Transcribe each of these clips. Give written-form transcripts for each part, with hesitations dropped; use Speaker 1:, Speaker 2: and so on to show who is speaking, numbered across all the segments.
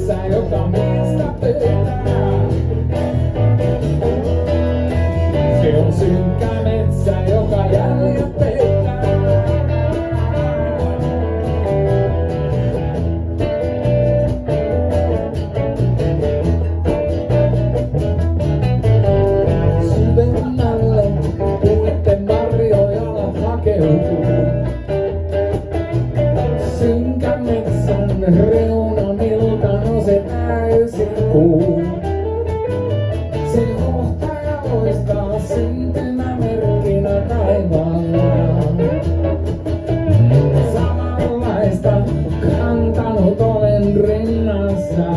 Speaker 1: metsä, joka miestä pyytää. Se on synkkä metsä, joka jäljet peittää. Syvemmälle puitten varjojalat hakeutuu. Synkän metsän reunamilta nousee täysin kuu. Se johtaja loistaa syntymämerkkinä taivaalla. Samanlaista kantanut olen rinnassa.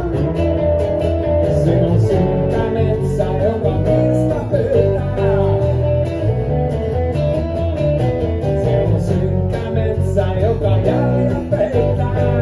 Speaker 1: Se on synkkä metsä, joka miestä pyytää. Se on synkkä metsä, joka jäljet peittää.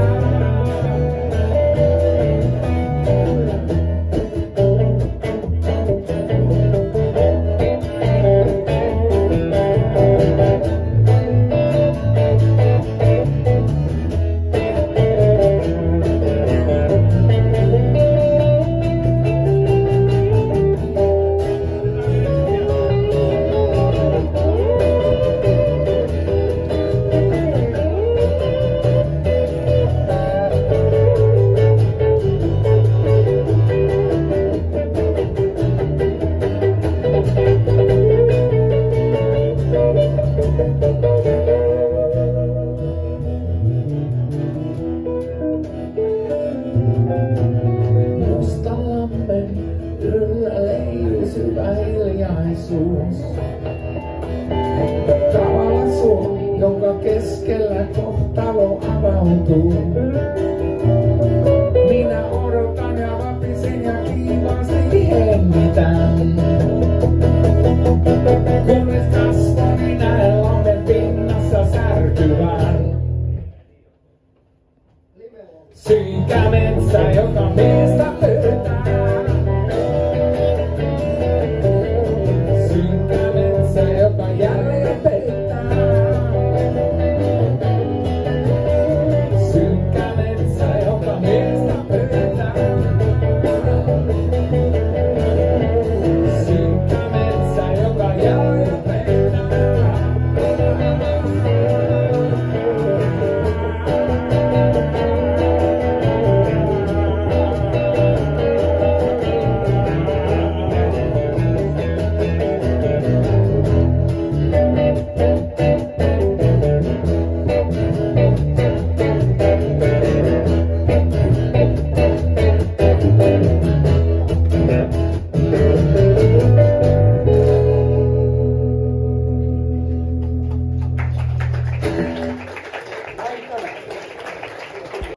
Speaker 1: Mustalammen yllä leijuu syvä hiljaisuus. Tavalla suo, jonka keskellä kohtalo avautuu. Minä odotan ja vapisen ja kiivaasti hengitän. Kunnes kasvoni näen lammen pinnassa särkyvän. Synkkä metsä, joka miestä pyytää.